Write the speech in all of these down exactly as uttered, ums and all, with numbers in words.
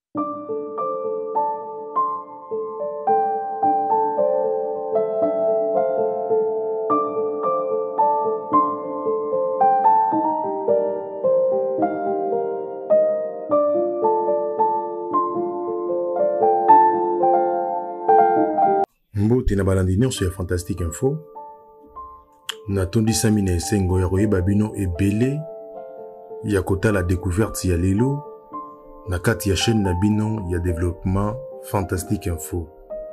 Mbote na balandi nyonso ya Fantastique Info. Natondi sami na esengo ya koyeba bino ebele ya kotala découverte ya lelo na kati ya chaîne na bino ya développement Fantastique Info.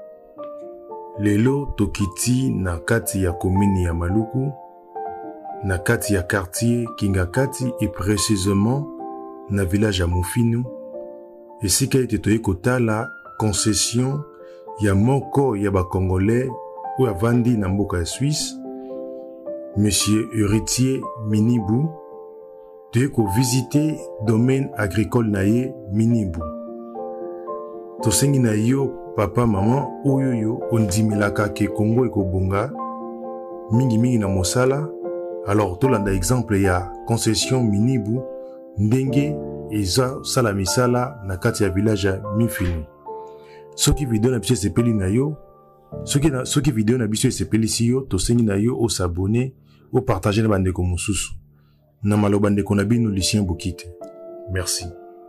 Lelo tokiti na kati ya commune ya Maluku, na kati ya quartier Kingakati et précisément na village ya Mufinu. Esika ete toye kotala concession ya moko ya ba Congolais ou avandi na mboka ya Suisse, Monsieur Héritier Minibu, toye ko visiter domaine agricole na ye Minibu. Tosengi na yo papa maman oyo yo ondimilaka ke Congo ekobonga mingi mingi na mosala. Alors tolanda exemple ya concession Minibu ndenge eza sala misala na kati ya village ya Mifini. Soki video na biso sepeli na yo, soki na soki video na biso sepeli si yo, tosengi na yo o s'abonner, o partager na bandeko mosusu. Na maloba ndeko na bino Lucien Bokite. Merci.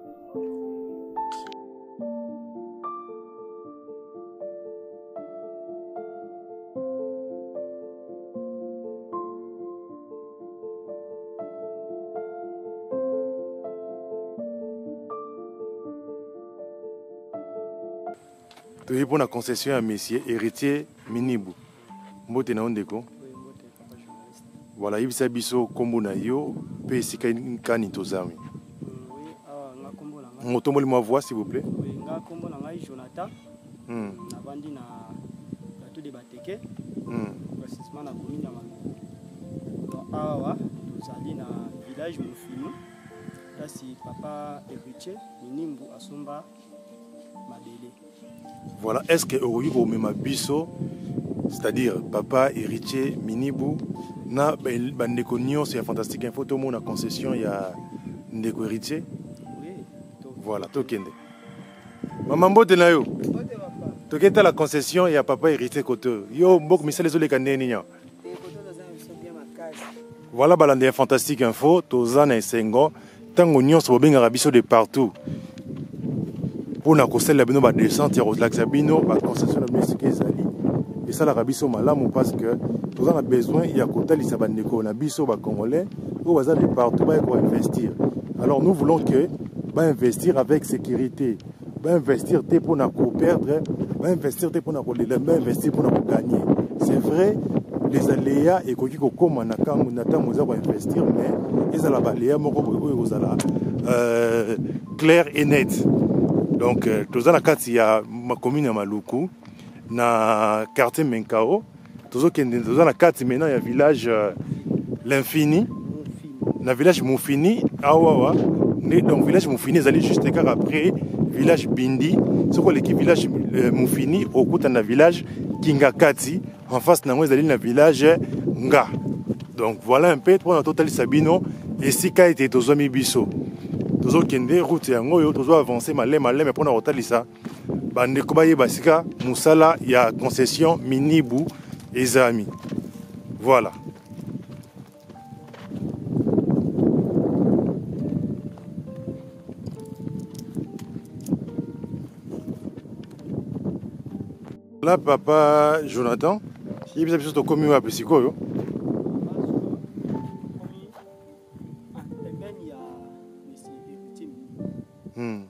Tu es pour la concession à Monsieur Héritier Minibu. Mbote na ondeko. Voilà, il s'est biso kombo na yo, pe sika kani tozami. Oui, ah nga kombo na nga. Moto moli ma voix s'il vous plaît. Oui, nga kombo na nga Jonathan. Hmm. Na bandi na bato de Bateke. Hmm. Précisément na commune ya Manu. Donc awa tozali na village Mufinu. Là si papa Héritier Minibu asomba Mabele. Voilà, est-ce que Oroyo Mema Biso, c'est-à-dire papa Héritier Minibu, na bandeko nyonso ya Fantastique Info to mona concession ya ndeko Héritier? Oui. Voilà, tokende. Maman mbote na yo. Toketa la concession ya papa Héritier koto. Yo mbok misale zo le kaneni nya. Voilà balande ya Fantastique Info, toza na esengo, tango nyonso bobenga biso de partout. Pour na kosela bino ba descente ya relaxa bino ba concession na musique ezali et ça la rabiso malamu parce que nous avons besoin ya kotalisa bandeko na biso ba congolais ou baza de partout ba ko investir. Alors nous voulons que ba investir avec sécurité, ba investir te pour na ko perdre, ba investir te pour na ko lela, ba investir pour na ko gagner. C'est vrai les aléas et koki ko koma na kango na tango za ko investir mais ezala ba aléas moko oyo ozala euh clair et net. Donc, tous dans la carte, il y a ma commune à Maluku, na quartier Menkao. Tous dans la carte, maintenant, il y a village euh, l'Infini, na village Moufini, Awawa. Donc, village Moufini, ils allaient juste car après village Bindi. C'est quoi l'équipe village euh, Moufini, au côté de village Kingakati. En face, ils allaient dans le village Nga. Donc, voilà un peu pour notre total Sabino. Et si Ka était aux amis Bisso. Tozo kende route yango yo tozo avancer malé malé mais pona rotalisa bande ko baye basika musala ya concession Minibu ezami. Voilà. Là papa Jonathan, il bisa biso to komi wa pesiko yo. Hmm.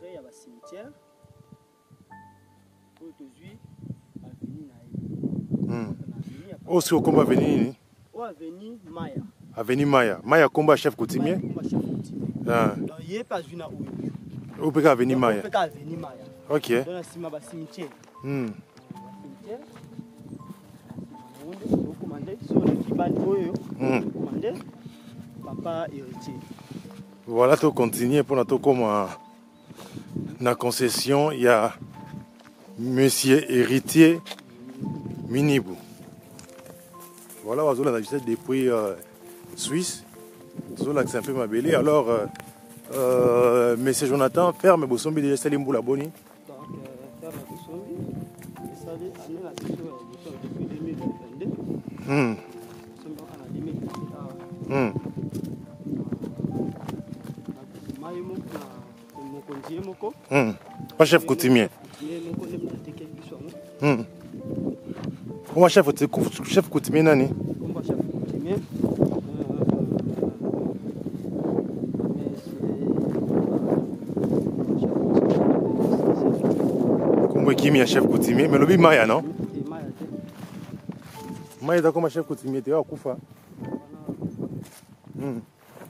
Hmm. Oh, c'est au combat Avenue. Oh, Avenue Maya. Avenue Maya. Maya combat chef coutumier. Ah. Il n'y a pas une où. Où peut Avenue Maya? Où peut Avenue Maya. Ok. Dans la cimetière. Hmm. Cimetière. On commandé sur le Kibani. Hmm. Commandé. Papa Héritier. Voilà, tu continues pour notre comme la concession, il y a Monsieur Héritier Minibu. Voilà, on a visité depuis euh, Suisse. On a un peu ma belle. Alors, euh, Euh, Monsieur Jonathan, ferme Bosombi déjà salim pour la bonne. Donc, ferme Bosombi, et ça dit, année la situation depuis deux mille vingt-deux. Hmm. Bosombi en deux mille vingt-deux. Hmm. Hmm. Pas chef coutumier. Hmm. Comment chef chef coutumier nani? Comment chef coutumier? Comment qui est chef coutumier? Mais le bi Maya non? Maya est comme chef coutumier, tu es à Koufa. Hmm.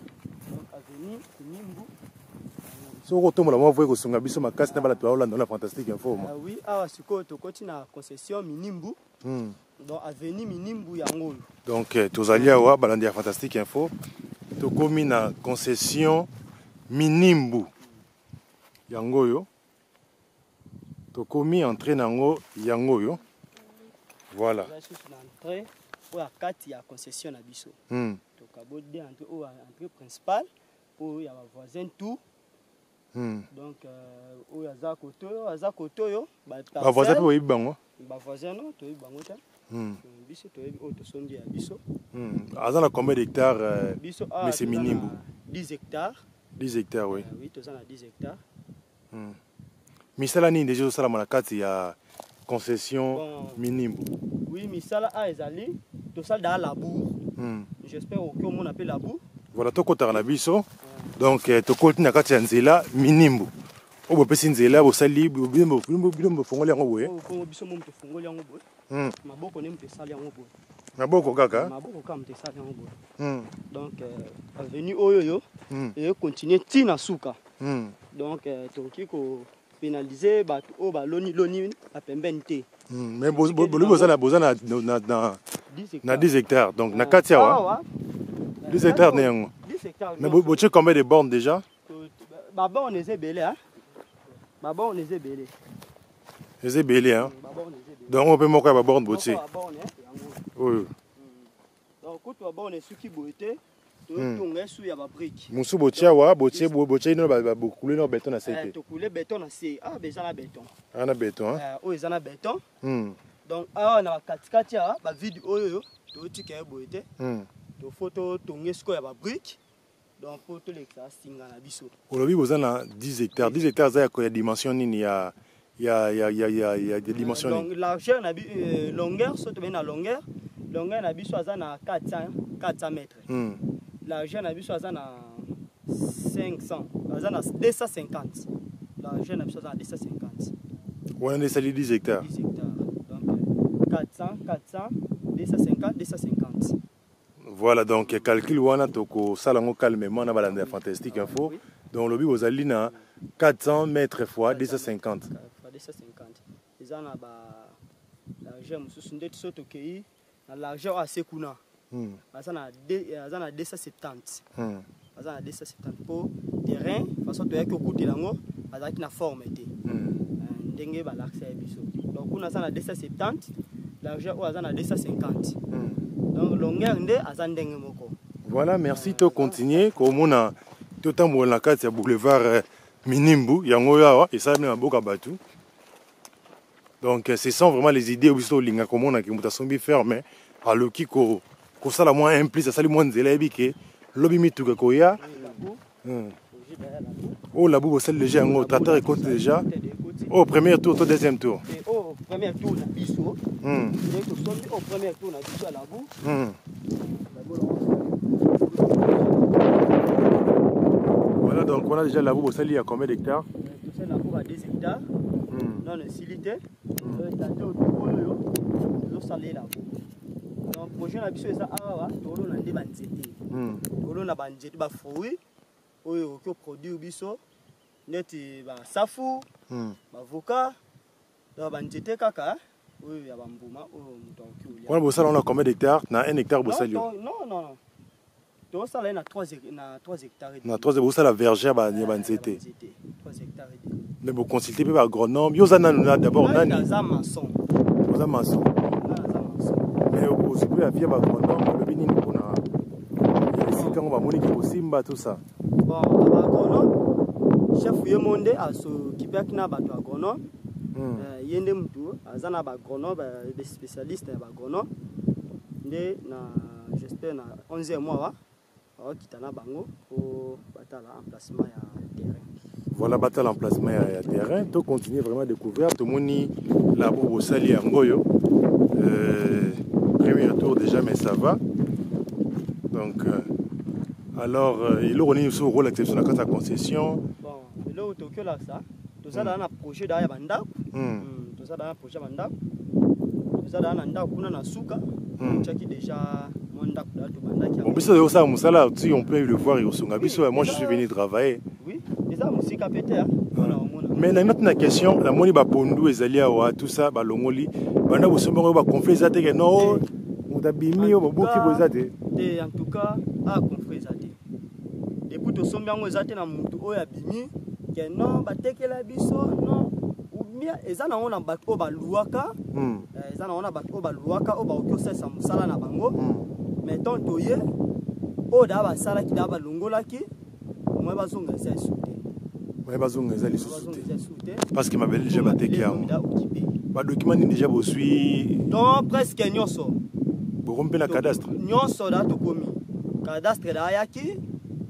Si on retourne à la voie, on a vu ma casse dans la fantastique info. Oui, ah, c'est quoi, tu continues la concession Minimbu. Donc, avenue Minimbu Yango. Donc, tous alliés à Balandia fantastique info. Tu commis la concession Minimbu Yango. Tu commis entrée Nango Yango. Voilà. Je suis entrée pour la carte, il y a concession à Bisso. Donc, à l'entrée principale, pour y avoir voisin tout. Hmm. Donc, où il y a Zakoto, Zakoto, yo. Bah, voisin pour y bango. Bah, voisin, non, tu y bango ta. Hmm. Bisso, tu y auto songi à Bisso. Hmm. Azan combien d'hectares? Bisso, mais c'est minime. dix hectares. dix hectares, oui. Oui, tu as dix hectares. Hmm. Mais ça, là, déjà, au Salam, il y a concession minime. Oui, mais ça, là, à Ezali, tout ça dans la bourre. J'espère que mon appelle la bourre. Voilà, tu as un biso. Donc, tu as un nzela minimbu. Tu as un nzela, tu as un nzela, tu as un nzela, tu as un nzela, donc, avenue Oyoyo, et continuer Tina Souka. Donc, tu as pénaliser au baloni loni à Pembente. Mais vous avez dix hectares. Donc, na katia dix hectares. Mais vous avez combien de bornes déjà? Ma borne est belée. Ma borne est belée. C'est belé, hein? Donc, on peut montrer ma borne beauté. Oui. Donc, quand tu as borne, ce qui beauté, tu as sous ya ba brique. Musu botia wa, botia botia ino ba couler no béton na cité. Tu couler béton na cité. Ah, ben ça na béton. Ah na béton, hein? Euh, oui, ça na béton. Hmm. Donc, ah na kati kati ya ba vide oyo, tu tu ka beauté. Hmm. Tu photo tonge sko ya ba brique. Donc, photo les ça singa na biso. Olobi bozana dix hectares. dix hectares ça ya dimension nini ya ya ya ya ya ya des dimensions. Donc, largeur na longueur, so tu na longueur. Longueur na biso za na quatre cents mètres. Hmm. L'argent a vu ça à cinq cents, à deux cent cinquante. L'argent a vu ça à deux cent cinquante. On a des dix hectares. dix hectares. Donc quatre cents, quatre cents, deux cent cinquante, deux cent cinquante. Voilà, donc calcul wana toko salango calmement na balanda fantastique info. Donc le but aux alina quatre cents mètres fois deux cent cinquante. deux cent cinquante. Ils ont ba l'argent musu sundet soto kei, l'argent a sekuna. Hmm. Azana deux cent soixante-dix. Hmm. Azana deux cent soixante-dix pour terrain façon to yaki okuti lango azaki na forme té. Hmm. Ndenge ba l'accès biso. Donc on azana deux cent soixante-dix, l'argent o azana deux cent cinquante. Hmm. Donc longueur ndé azana ndenge moko. Voilà, merci to continuer ko mona to tambo na kati ya boulevard Minimbu yango yawa et ça na boka batu. Donc ce sont vraiment les idées biso linga ko mona ki mutasombi ferme à le kiko ko sala moins implice sali moins nzela ebike lobi mituka ko ya oh la boue celle léger en tracteur et compte déjà au premier tour au deuxième tour au premier tour na biso hmm au premier tour na biso la boue hmm voilà donc on a déjà la boue celle il y a combien d'hectares? Tout ça la boue à deux hectares non necessité tantôt au yo nous saler la boue. Donc projet na biso eza awa tolo na nde banzete. Hmm. Tolo na banzete ba fruits oyo ko produit biso neti ba safu, hmm. ba avocat, ba banzete kaka oyo ya bambuma oyo muto okulia. Wana bosala on a combien d'hectares? Na un hectare bosali. Non non non. To sala na trois na trois hectares. Na trois bosala verger ba ya banzete. trois hectares. Mais vous consultez pas agronome, yo za na d'abord nani? Za maçon. Za maçon. Mais vous pouvez faire agronome le binini pour na. Il y a ici quand on va moniquer au Simba tout ça. bon agronome chef ye monde asokipe akina bato agronome ye nde mutu aza na bagronome des spécialistes ya bagronome nde na j'espère na onzième mois wa akita na bango po batala emplacement ya terrain. Voilà, battre l'emplacement à terrain. Tu continues vraiment à découvrir. Tout le monde là pour sali à Ngoyo. Premier tour déjà, mais ça va. Donc, euh, alors, euh, il y a aussi un rôle d'acception de la concession. Bon, là où tu es là, ça, tout ça dans un projet derrière Banda. Tout ça dans un projet Banda. Tout ça dans un Banda, on a un souka. Tu as déjà mon Banda. On peut se ça, on peut le voir. Moi, je suis venu travailler. Oui. Mais na notre question la moni ba pondu ezali awa tout ça ba longoli bana bo sombo ba conflit zate que non mutabimi o babuki bo zate te en tout cas a conflit zate depuis to sombi ngo zate na mutu oya bimi que non ba tekela biso non ou bien eza na ona ba ko ba luaka eza na ona ba ko ba luaka o ba okyosa sa musala na bango mais tant toye o da ba sala ki da ba longola ki moi ba zonga sa souté parce que ma belle déjà batté qui a pas document déjà bosui donc presque nyonso borompe na cadastre nyonso da to komi cadastre da yaki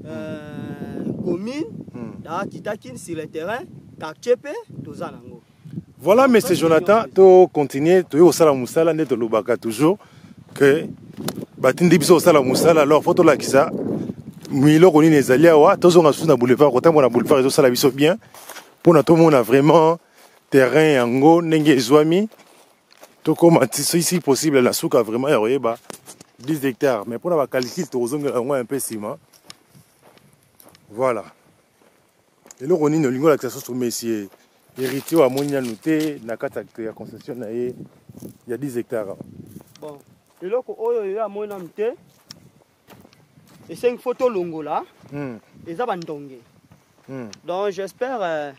euh commune da kitaki sur le terrain quartier tozanango. Voilà monsieur Jonathan to continuer to yo sala musala neto lobaka toujours que batindi biso sala musala alors photo la kisa Milo koni nezali awa tozonga sous na boulevard kotambo na boulevard ezo sala biso bien pona to mona vraiment terrain yango ndenge ezwami to koma ici possible la souka vraiment ya royeba dix hectares mais pona ba calcul to zongela yango un peu sima voilà et le koni no lingo la taxation sur messier héritier wa monia noté na kata ya concession na ye il y a dix hectares bon et loko oyo ya mona mté et cinq photos longo là et ça va ndonge donc j'espère euh,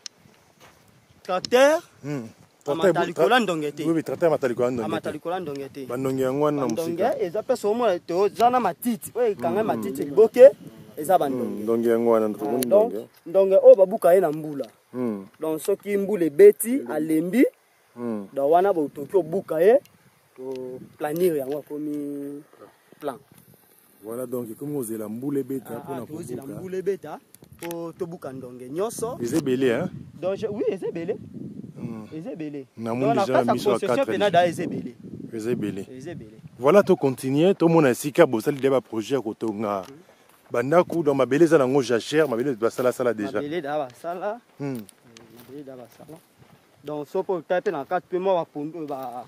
tracteur amatalikola ndongete oui tracteur amatalikola ndongete amatalikola ndongete bandonge yango na musika ndonge eza pesa omo to zana matiti oye kanga matiti liboke eza bandonge ndonge yango na ndonge donc ndonge o babuka ye na mbula donc soki mbula beti alembi donc wana bo toki obuka ye to planir yango komi plan. Voilà donc comme vous avez la mboule bêta pour vous avez la mboule bêta pour to buka ndonge nyonso c'est belé hein donc oui c'est belé c'est belé na mon déjà mis sur quatre c'est belé c'est belé voilà to continuer to mona sika bosali débat projet ko tonga banda ku dans ma beleza nango jachère ma beleza ba sala sala déjà ma beleza ba sala hmm ma beleza ba sala donc so pour taper na quatre paiement ba pondo ba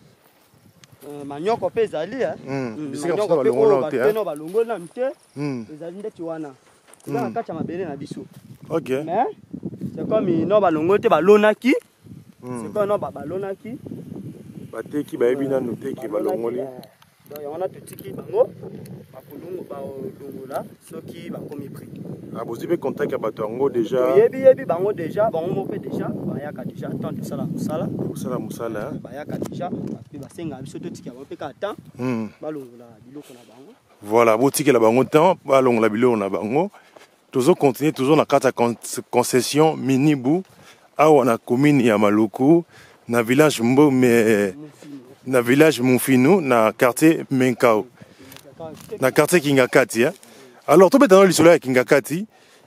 manyoko pe ezali hein bisika ba longola te hein ba longola mte ezali ndeti wana na kati ya mabele na biso OK mais c'est comme no ba longola te ba lonaki c'est comme no ba balonaki bateki ba yebi na noteki ba longoli donc on a tout tiki bango ba polongo ba longola soki ba komi prix ah vous avez contact avec bato ngo déjà yebi yebi bango déjà bango mo pe déjà ba yaka déjà tant de sala musala musala musala ba yaka déjà pe ba senga biso to tiki ba pe ka temps ba longola biloko na bango voilà bo tiki la bango temps ba longola biloko na bango toujours continuer toujours na carte concession minibu awa na commune ya Maluku na village Mbo mais na village Mufinu na quartier Menkao na quartier Kingakati hein. Alors, tout le monde est Kingakati.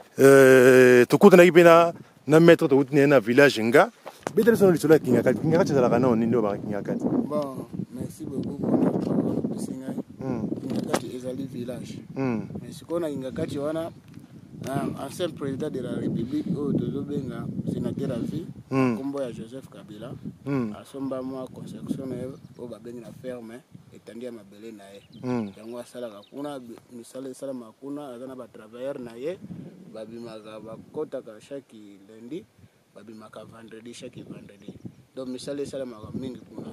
Euh, tout le monde est na maître de na village nga. Bédel son le Kingakati. Kingakati c'est la rana on indo ba Kingakati. Bon, merci beaucoup pour notre travail de Singai. Kingakati est un village. Mais ce qu'on a Kingakati wana ancien président de la République au Dozobenga sénateur à vie Kombo ya Joseph Kabila a somba moi construction au babengi na ferme etandi ya mabele na ye yango asalaka kuna misala esala makuna azana ba travailleur na ye babimaka bakotaka chaque lundi babimaka vendredi chaque vendredi donc misala esala maka mingi kuna.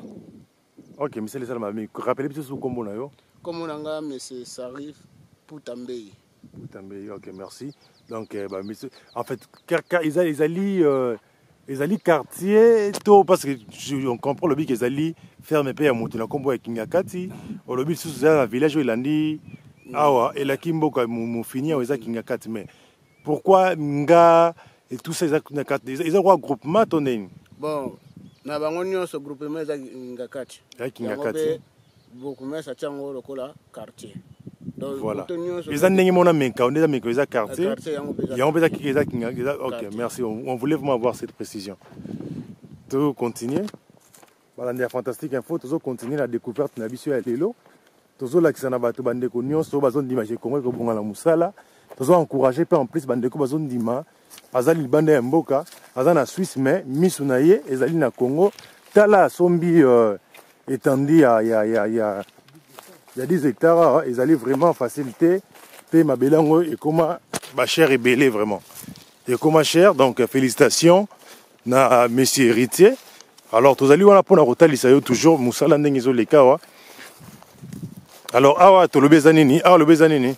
OK misala esala maka mingi rappelez biso sous kombo na yo kombo nanga monsieur Sarif Poutambei. Poutambei OK merci donc euh, bah monsieur en fait ils allaient ils allaient euh, ils allaient quartier tout parce que je, on comprend le but qu'ils allaient faire mes pays à monter na kombo ya Kingakati au lobby sous un village où il a dit awa et la kimbo ka mu fini au za Kingakati mais pourquoi nga et tout ça ils ont quoi groupement ton name bon na bango nyonso groupement za ngakati yaki ngakati beaucoup mais ça tient au lokola quartier donc voilà ils ont n'engé mona menka on est menka ils ont quartier il on peut dire qu'ils ont OK merci on voulait vraiment avoir cette précision tout continuer voilà c'est fantastique info tout continuer la découverte na biso ya lelo toujours la kisana bato bandeko nyonso bazon d'image Congo ko bonga la musala toujours encourager pe en plus bandeko bazon dima azali libanda ya mboka azana Suisse mais misu na ye ezali na Congo tala sombi euh, étendu ya ya ya ya il y a dix hectares ils allaient vraiment faciliter pe mabelango et comment ba cher et belé vraiment et comment cher donc félicitations na monsieur héritier alors tous allez wana pona kotalisa yo toujours musala ndenge zo lekawa alors awa to lobeza nini awa lobeza nini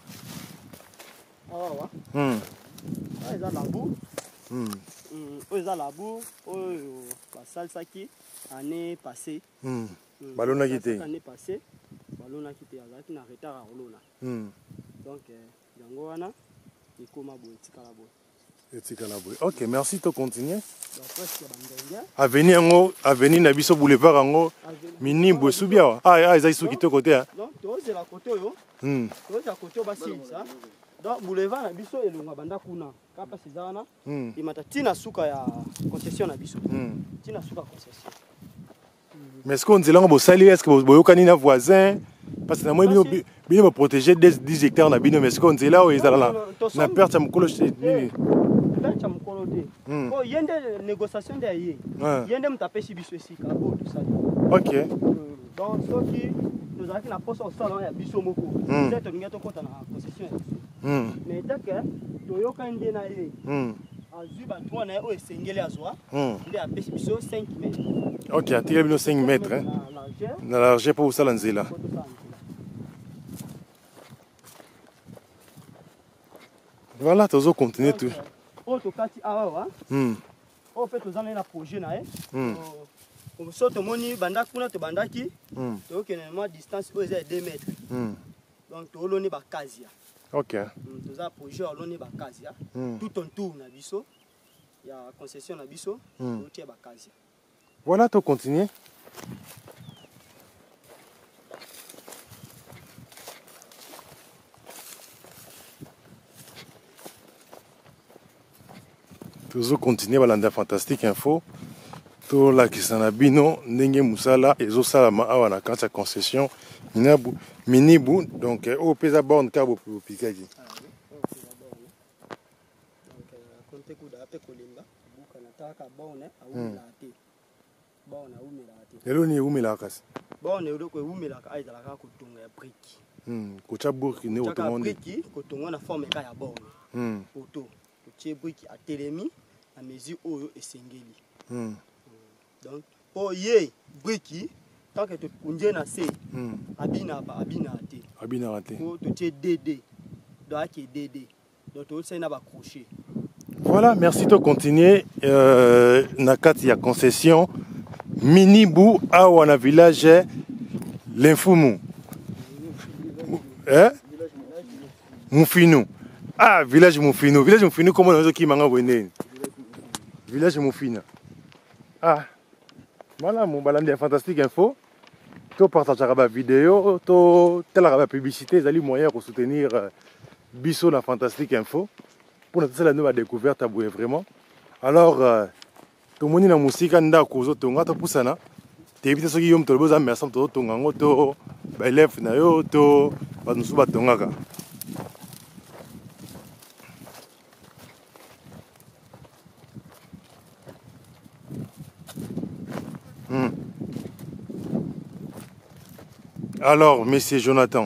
awa hmm ah eza labour hmm oyo eza labour oyo basalisaki année passée hmm balonaki te année passée balonaki te azalaki na retard ya kolona hmm donc yango wana ekoma boye etikala boye etikala boye ok merci to continuer presque bandenge avenir yango avenir na biso boulevard yango mini bosubia wa ah ah ezali soki to côté hein donc tozela côté oyo hmm tozela côté oyo basilisa donc boulevard na biso elonga banda kuna kapa sizana hmm imata tina suka ya concession na biso hmm tina suka concession mais est-ce qu'on dit là on bosali est-ce que boyokani na voisin parce que na moi bino bino protéger dix hectares na bino mais est-ce qu'on dit là ils allent là na perte ya mukolo nini perte ya mukolo te oh yende négociation de yé yende mtapesi biso esika o tout ça OK donc soki nous avons na poste au salon ya biso moko c'est to ngeto kota na concession mais daka toyoka ndé na ye azwi bato wana oyo esengeli azwa nde apesi biso cinq mètres ok atire bino cinq mètres hein? na largeur mpo osala nzela voilà tozo continuer tout oyo tokati awa oyo mpe toza na projet na ye so tomoni banda kuna tobandaki toyokende mwa distance oyo eza ya deux mètres donc tooloni bakazia OK toza projet oloni bakazia tout en tour na biso ya concession na biso totie bakazia voilà to continuer toujours continuer balanda fantastique info to la kisana bino ndenge musala ezosalama awa na kati ya concession minabu minibu donc au pesa borne cabo pikaki konte kuda pe kolimba buka nataka borne awumela te borne awumela te elo ni umela kasi borne elo ko umela ka aidala ka kutunga ya brick hmm ko cha burki ne otomondi brick ko tunga na forme ka ya borne hmm auto ko tie brick a telemi à mesure oyo esengeli hmm donc po ye brick tant que tu kunje na se abina ba abina te abina te ko to tie dd donc qui dd donc to c'est na ba crochet. Voilà, merci de continuer. Euh, Nakati ya concession Minibu awana village l'Infumu. Hein? Mufinu. Ah, village Mufinu. Village Mufinu, comment on dit qui m'a envoyé? Village Mufina. Ah. Voilà, mon balam de fantastique info. Tu partages la vidéo, tu telle la publicité, les moyens pour soutenir Bisso la fantastique info. Pour notre la nouvelle découverte à Boué vraiment. Alors, tout le monde na musique anda kuzo tonga to pusana. Te éviter ce qui yom to boza merci to tonga ngoto ba élève na yo to ba nusu ba tonga ka. Hmm. Alors, monsieur Jonathan.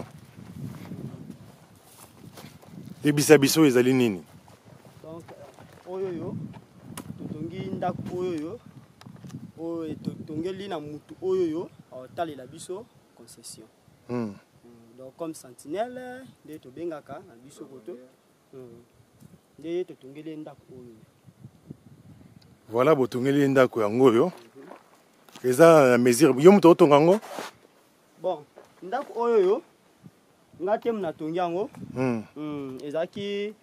Ebisa biso ezali nini? Oyoyo totongi ndako oyoyo oyo totongeli na mutu oyoyo atalela biso concession mm. donc comme sentinelle nde tobengaka na biso koto nde totongeli ndako oyoyo voilà botongeli ndako yango oyo eza na mesure yo mutu otonga ngo bon ndako oyoyo ngate mna tongi yango mm. mm. ezaki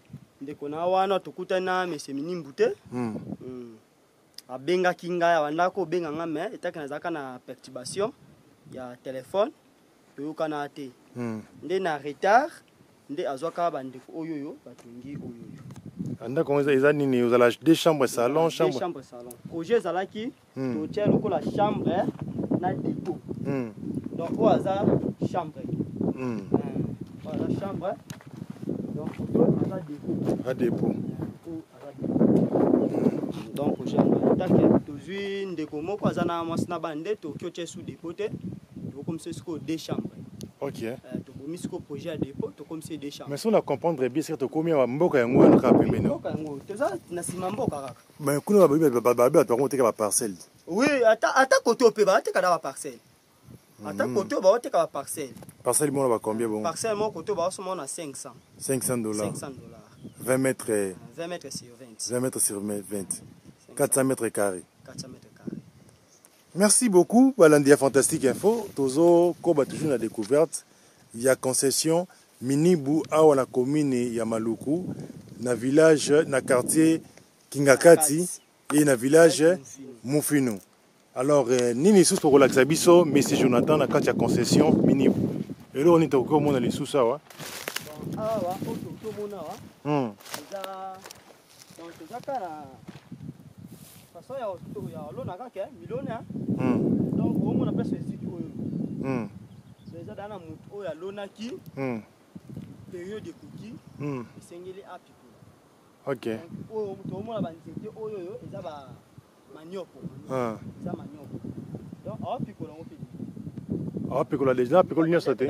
ndeko na wana tokutana mese minimbu te Mm. Mm. abengaki ngai awandako obenga nga me etaki nazalaka na perturbation ya telefone toyokana te Mm. nde na retard nde azwaka bandeko oyo oyo batongi oyo oyo Anda comment ça nini ozala deux chambres salon Deux chambre. chambres salon projet ezalaki Mm. totia lokola chambre na dépôt Mm. donc oyo aza chambre Mm. oyo aza chambre donc oyo aza dépôt À dépôt. oyo aza dépôt donc projet yango etake tozwi ndeko moko aza na mwasi na bana nde toki otie sous dépôt te tokomisa sikoyo deux chambres. OK. Euh, tokomi sikoyo projet ya dépôt tokomisa deux chambres. Mais si on a comprendre bien c'est que tokomi ya mboka yango wana kaka pembeni. mboka yango toza na nsima mboka kaka. Mais kuna babi babi bato ngo teka ba parcelle. Oui, ata ata koto pe ba teka na ba parcelle. Ata koto ba teka ba parcelle. Parcelle mona ba combien bon? Parcelle mon koto ba somo na cinq cents. cinq cents dollars. cinq cents dollars. vingt mètres. vingt mètres sur vingt. vingt mètres sur vingt. quatre cents mètres carrés. quatre cents mètres carrés. Merci beaucoup, Balandia Fantastique Info. Tozo Koba toujours la découverte. Il y a concession Minibu à la commune Yamaluku, na village, na quartier Kingakati et na village Mufinu. Alors, nini sous pour relaxer biso, Monsieur Jonathan na quartier concession Minibu. Et là on est au comment on a les sous ça, ouais. Ah wa, auto auto mona wa. Hmm. Za donc za kana façon ya auto ya lo na kaka miliona. Hmm. Donc au mona pesa eziki oyo. Hmm. Eza dana mutu oyo alonaki Hmm. période ekoki Hmm. esengeli apikola. OK. Oyo mutu omona banzete oyo oyo eza ba manioko. Ah. Eza manioko. Donc apikola ngo pe. Ah, pikola déjà, pikola n'y a sauté.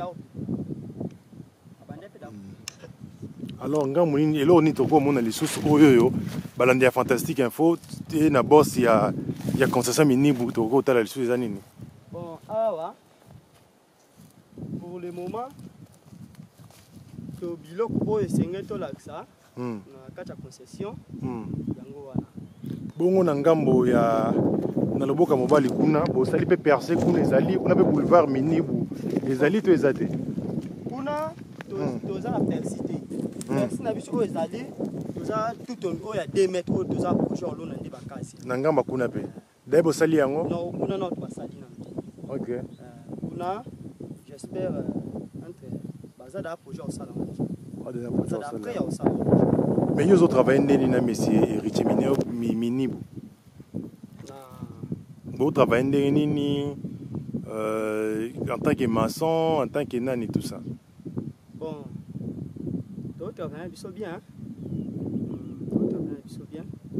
Alors, nga mouni elo ni toko mona lisusu oyo yo Balandia Fantastique Info et na boss ya ya concession Minibu toko tala lisusu eza nini. Bon, awa pour le moment to biloko oyo esengeli tolakisa Hmm. na kati ya concession Hmm. yango wana. Bongo na ngambo ya na loboka mobali kuna bosali pe percé kuna ezali kuna pe boulevard Minibu ezali to ezate. Kuna to Hmm. toza na persité. Merci na biso oyo ezali toza tout on oyo ya deux mètres oyo toza projet olo na nde bakasi. Na ngamba kuna pe. Dai bosali yango. Non, kuna na basali na nde. OK. Euh, kuna j'espère euh, entre bazada projet au salon. Ah, déjà Bazada après au salon. Mais yo zo travailler ndeni na monsieur héritier Minibu. Na Vous travaillez nini euh, en tant que maçon, en tant que nani tout ça. bon. To travailler biso bien. To travailler biso bien.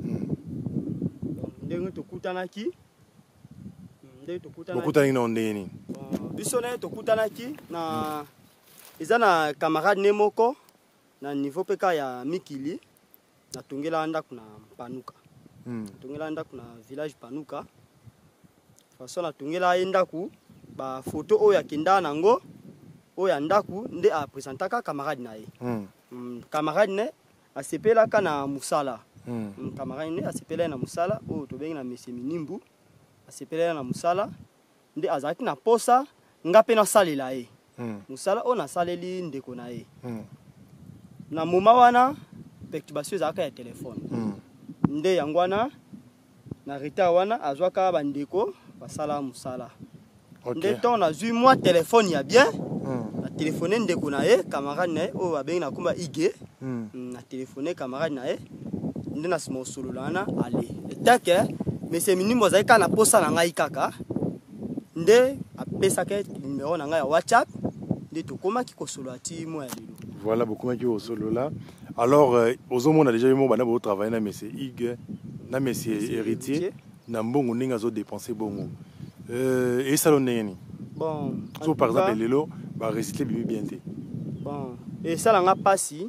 Bon, ndenge tokutanaki. Ndenge tokutanaki. Bokutani na ndeni. Bon, biso na tokutanaki na eza na camarade ne moko na niveau peka ya Mikili na tongela ndako na Panuka. Hmm. Tongela ndako na village Panuka. Faso na tongela ndaku ba photo oyo akenda nango oyo ya ndaku nde a présentaka camarade na ye. Hmm. Mm, camarade ne asepelaka na musala. Hmm. Mm, camarade ne asepelaka na musala oyo tobengi na monsieur Minimbu asepelaka na musala nde azalaki na posa nga pe na salela ye. Hmm. Musala oyo nasaleli ndeko na ye. Hmm. Na moma wana perturbation ezalaka ya telefone. Hmm. Nde yango wana na retard wana azwaka bandeko basala musala. OK. Nde ton nazwi mwa telefone ya bien Hmm. na telefone ndeko na ye camarade na ye oyo abengi na komba Ige. Hmm. Na telefone camarade na ye nde na sima osolola wana ale etake monsieur Minimbu azalaki kaka na posa na ngai kaka nde apesaka numero na ngai ya WhatsApp nde tokomaki kosolola ti mo ya lelo. Voilà beaucoup qui au solo là. Alors euh, aux hommes on a déjà eu mon bana pour travailler na monsieur Ig na monsieur héritier na mbongo ninga zo dépenser bongo. Euh et salon neni. Bon, So par exemple lelo ba recycler bibi bien té. Bon, et ça nga pasi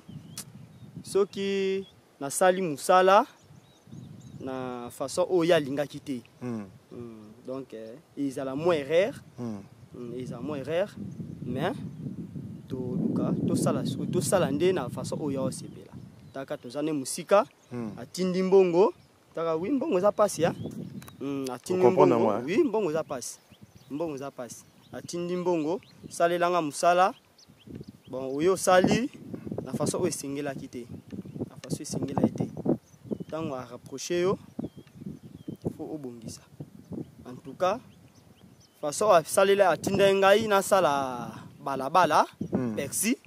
soki na sali musala na façon oya linga kité. Hmm. Mm, donc euh, ils a la moins erreur. Hmm. Mm, ils a moins erreur mais to luka to sala to sala nde na façon oya osepela. Taka to zane musika Hmm. atindi mbongo taka wi mbongo za pasi ya. Mm, atindi Comprendre mbongo moi. wi mbongo za pasi. Mbongo za pasi. Atindi mbongo salelanga musala bon oyo sali na façon oyo esengela kité. façon esengela été ntango arapproche yo faut obongisa en tout cas façon asalela atinda ngai nasala balabala persi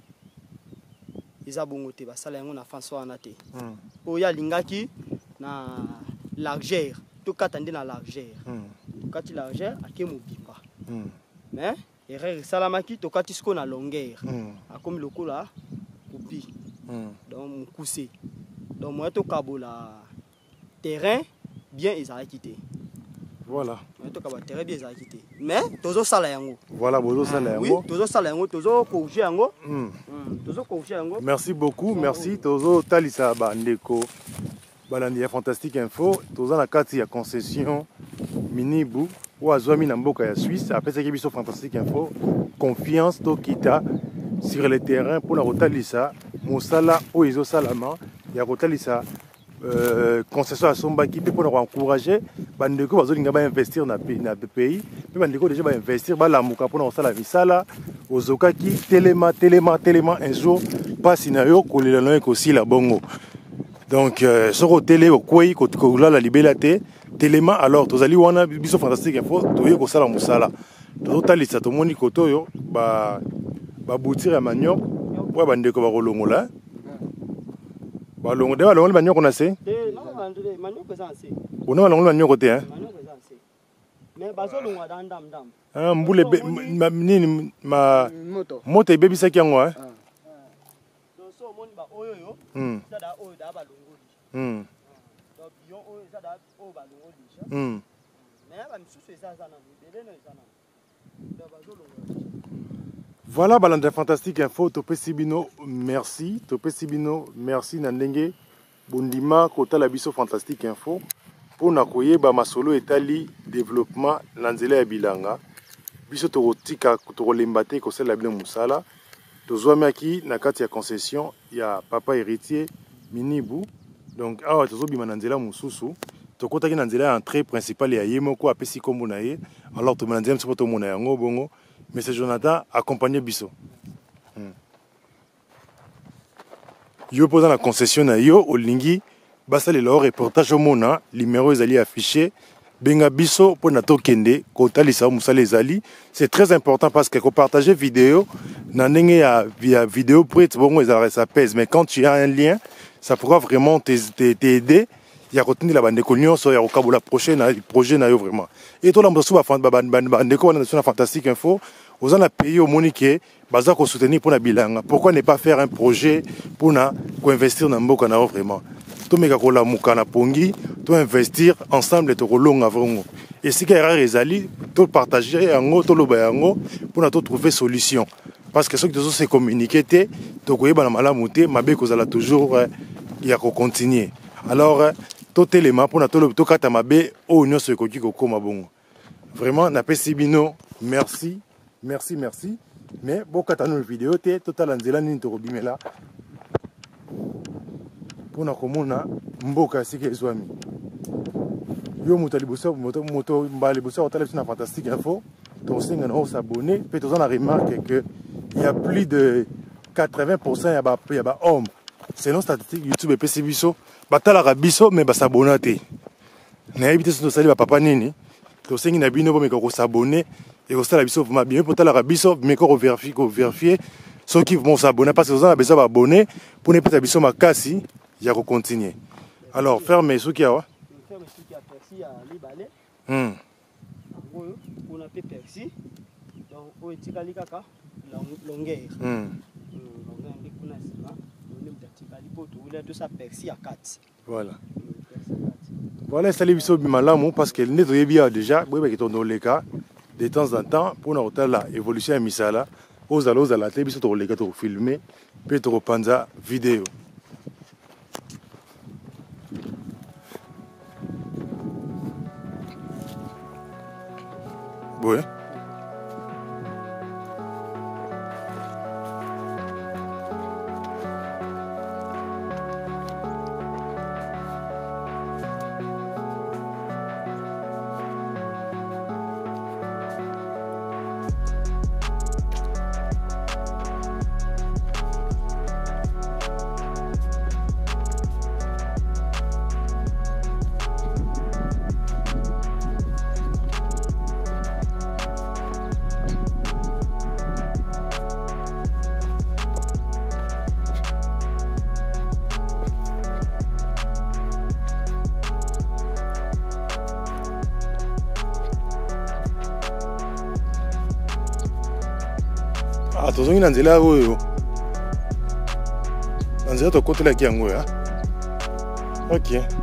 eza bongo te basala yango na façon wana te oyo alingaki na largeur tokata nde na largeur tokati largeur ake mobimba mais erreur esalamaki tokati siko na longueur akomi lokola kupi donc mokuse donc moya tokabola terrain bien ezalaki te voilà moya tokabola terrain bien ezalaki te mais tozosala yango voilà bozosala yango oui tozosala yango tozokorrige yango tozokorrige yango merci beaucoup merci tozotalisa bandeko balandi ya Fantastique Info toza na kati ya concession Minibu ou azwami na mboka ya Suisse apesaki biso Fantastique Info confiance tokita sur le terrain pour la kotalisa mosala oyo ezosalama ya kotalisa euh, concession asombaki mpe mpona koencourage bandeko bazolinga bainvestir na pays mpe bandeko deja bainvestir balamuka mpona kosala misala ozokaki telema telema telema un jour mpasi na yo kolela na yo ekosila bongo. Donc, euh, ce côté au quoi kola la libella te téléma alors tozali wana biso Fantastique Info toye ko sala musala totali sa to moni koto yo ba ba boutir ya manioc po bandeko ba kolongola ba longo de ba longo manioc on a se eh non André manioc eza se on a longo manioc te hein manioc eza se mais bazo longo da ndam ndam ah mbule nini ma moto moto ebebisa ki yango hein so moni ba oyo yo hmm da oyo da ba longo hmm donc yo oyo za da oyo ba longo déjà hmm mais ba misusu eza za na bele no eza na da bazo longo. Voilà balanda Fantastique Info topesi bino merci topesi bino merci na ndenge bondima kotala biso Fantastique Info pona koyeba masolo etali développement na nzela ya bilanga biso tokotika tokolemba te kosala bino musala tozwamaki na kati ya concession ya papa héritier Minibu donc awa tozobima na nzela mususu tokotaki na nzela ya entrée principale ya ye moko apesi kombo na ye alors tomona nzela moko tomona yango bongo Monsieur Jonathan accompagné biso hmm. Yo posa la concession na yo olingi basali le reportage mona numéro ezali affiché benga biso pour na tokende kotalisa musala ezali c'est très important parce que ko partager vidéo na ndenge ya via vidéo prête bongo ezala ça pèse mais quand tu as un lien ça pourra vraiment t'aider ya kotinda la bande ko nyonso ya kokabola prochaine projet na yo vraiment et to la mboso ba bande ko na sur Fantastique Info aux en a payé au monique baza ko soutenir pour la bilanga pourquoi ne pas faire un projet pour na ko investir na mboka na vraiment to meka ko la muka na pongi to investir ensemble to kolonga vraiment et si ka ezali to partager yango to loba yango pour na to trouver solution parce que ceux qui se communiquer te to koyeba na malamu te mabe ko zala toujours ya ko continuer alors to telema pour na to to kata mabe o nyonso ekoki kokoma bongo vraiment na pesi bino merci merci merci mais bokata no vidéo te total nzela nini to kobimela pona komona mboka sike ezwami yo moto liboso moto moto mbali boso otala na Fantastique Info to singa no s'abonner pe to na remarque que il y a plus de quatre-vingts pour cent ya ba ya ba homme selon statistique YouTube pesi biso batala ka biso mais ba s'abonner te na ebite so sali ba papa nini to singi na bino bo me ko s'abonner et au stade biso vraiment bien pour tala ka biso mais ko vérifier ko vérifier ceux qui vont s'abonner parce que vous en avez besoin d'abonner pour ne pas biso makasi ya ko continuer alors ferme ceux qui a ferme ceux qui a persi à libale hmm ngoyo on a pe persi donc o etikali kaka longueur hmm longueur ndi kuna sima on est etikali po to ula to sa persi à quatre voilà voilà sali biso bimalamu parce que ne toyebi ya déjà boyeba ki tondo leka de temps en temps pour na otala évolution ya misala ozala ozala te biso to leka to filmer pe to panza vidéo ouais. Ah, tozongi na nzela oyo. Na nzela tokotelaki yango ya. OK.